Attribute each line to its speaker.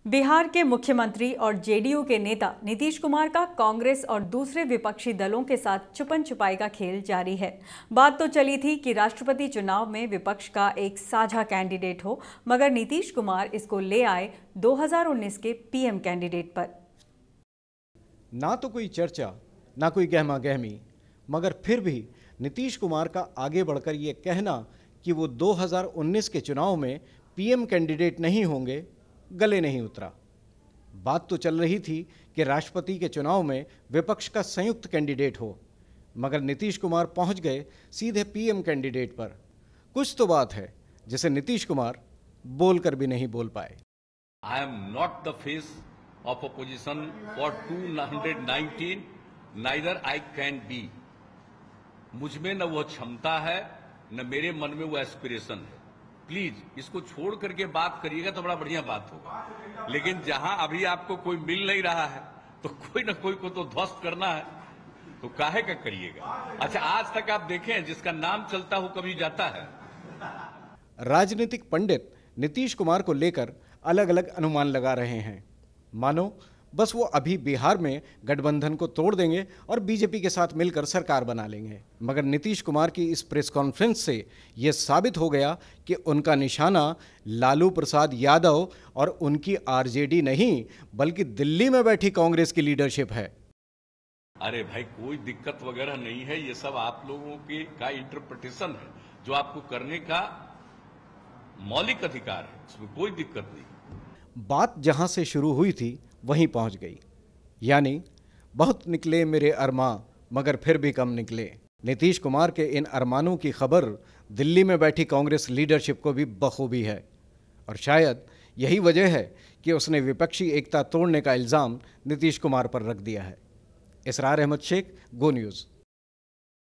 Speaker 1: बिहार के मुख्यमंत्री और जेडीयू के नेता नीतीश कुमार का कांग्रेस और दूसरे विपक्षी दलों के साथ छुपन छुपाई का खेल जारी है। बात तो चली थी कि राष्ट्रपति चुनाव में विपक्ष का एक साझा कैंडिडेट हो, मगर नीतीश कुमार इसको ले आए 2019 के पीएम कैंडिडेट पर।
Speaker 2: ना तो कोई चर्चा, ना कोई गहमा गहमी, मगर फिर भी नीतीश कुमार का आगे बढ़कर ये कहना कि वो 2019 के चुनाव में पीएम कैंडिडेट नहीं होंगे, गले नहीं उतरा। बात तो चल रही थी कि राष्ट्रपति के चुनाव में विपक्ष का संयुक्त कैंडिडेट हो, मगर नीतीश कुमार पहुंच गए सीधे पीएम कैंडिडेट पर। कुछ तो बात है जिसे नीतीश कुमार बोलकर भी नहीं बोल पाए।
Speaker 3: I am not the face of opposition for 219, neither I can be. मुझ में न वो क्षमता है, न मेरे मन में वो एस्पिरेशन है। प्लीज इसको छोड़ करके बात करिएगा तो बड़ा बढ़िया बात होगा। लेकिन जहां अभी आपको कोई मिल नहीं रहा है तो कोई ना कोई को तो ध्वस्त करना है, तो काहे का करिएगा। अच्छा, आज तक आप देखें जिसका नाम चलता हो कभी जाता है।
Speaker 2: राजनीतिक पंडित नीतीश कुमार को लेकर अलग अलग अनुमान लगा रहे हैं, मानो बस वो अभी बिहार में गठबंधन को तोड़ देंगे और बीजेपी के साथ मिलकर सरकार बना लेंगे। मगर नीतीश कुमार की इस प्रेस कॉन्फ्रेंस से ये साबित हो गया कि उनका निशाना लालू प्रसाद यादव और उनकी आरजेडी नहीं, बल्कि दिल्ली में बैठी कांग्रेस की लीडरशिप है।
Speaker 3: अरे भाई, कोई दिक्कत वगैरह नहीं है, ये सब आप लोगों के का इंटरप्रिटेशन है जो आपको करने का मौलिक अधिकार है, इसमें कोई दिक्कत नहीं।
Speaker 2: बात जहां से शुरू हुई थी वहीं पहुंच गई, यानी बहुत निकले मेरे अरमां मगर फिर भी कम निकले। नीतीश कुमार के इन अरमानों की खबर दिल्ली में बैठी कांग्रेस लीडरशिप को भी बखूबी है, और शायद यही वजह है कि उसने विपक्षी एकता तोड़ने का इल्ज़ाम नीतीश कुमार पर रख दिया है। Israr Ahmed Sheikh, go news.